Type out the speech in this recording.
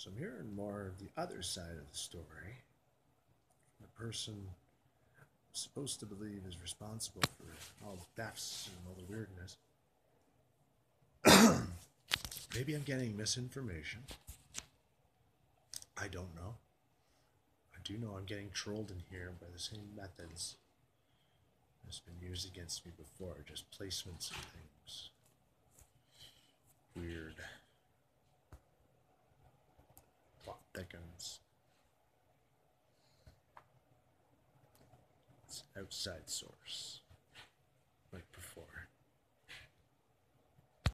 So I'm hearing more of the other side of the story. The person I'm supposed to believe is responsible for all the thefts and all the weirdness. Maybe I'm getting misinformation. I don't know. I do know I'm getting trolled in here by the same methods that's been used against me before, just placements and things. Weird. Plot thickens. It's outside source.